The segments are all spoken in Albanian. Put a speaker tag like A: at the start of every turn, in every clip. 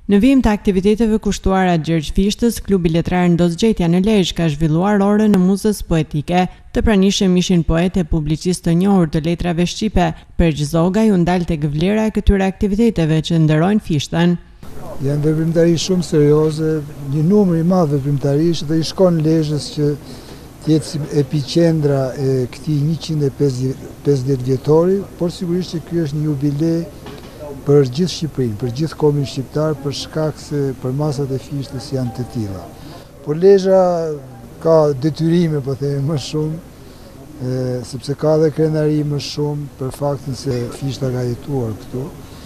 A: Në vijim të aktiviteteve kushtuara Gjergj Fishtës, klubi letrar Ndosgjetja në Lezhë ka zhvilluar orën në muzës poetike. Të pranishëm ishin poet e publicist të njohur të letrave shqipe. Pergj Zogaj u ndal tek vlera e këtyre aktiviteteve që ndërojnë Fishtën.
B: Janë veprimtari shumë serioze, një numër i madh veprimtarish dhe i shkon Lezhës që tjetë si epicendra e këtij 150 vjetori, por sigurisht që ky është një jubilej për gjithë Shqipërinë, për gjithë kombin shqiptar, për shkak se përmasat e Fishtës janë të tilla. Por Lezhë ka detyrime, po themi, më shumë, sepse ka dhe krenari më shumë për faktin se Fishta ka jetuar këtu.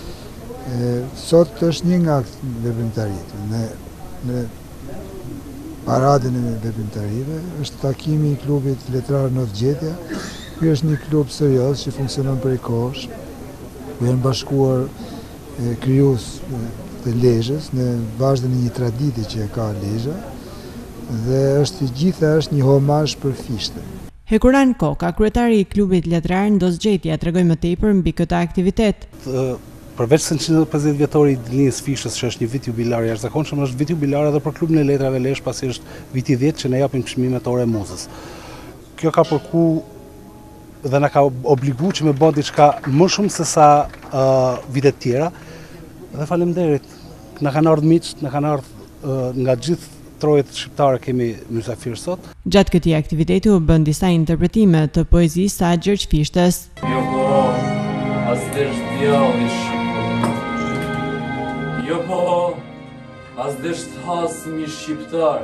B: Sot është një nga veprimtaritë. Në paradën e veprimtarive është takimi i klubit letrar Ndosgjetja. Ky është një klub serioz që funksionon prej kohësh, ku janë bashkuar krijues të Lezhës në bazën e një tradite që e ka Lezhë dhe gjitha është një homazh për Fishtën.
A: Hekuran Koka, kryetari i klubit letrar Ndosgjetja, tregoi më tepër mbi këtë aktivitet.
C: Përveç se 150 vjetori i linjës Fishtës, që është një vit jubilar i jashtëzakonshëm, është vit jubilar edhe për klubin e letrave Lezhë, pasi është viti 10 që ne japim çmimet ore muzës. Kjo ka përku dhe na ka obligu që me bën diçka më shumë se sa vitet tjera. Dhe faleminderit, na kanë ardhur miq, na kanë ardhur nga gjithë trojet shqiptare, kemi mysafir sot.
A: Gjatë këtij aktiviteti u bën disa interpretime të poezisë së Gjergj Fishtës.
D: Jo po, as desh djalli shqiptar. Jo po, as desh hasmi shqiptar.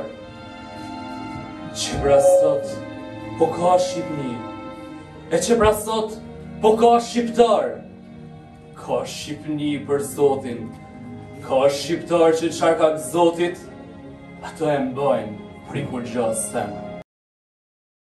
D: Që pra sot, po ka Shqipni. E që pra sot, po ka shqiptar. Ka Shqipni për Zotin, ka shqiptar që çfarë ka Zotit, ato e mbajnë prikur gjas them.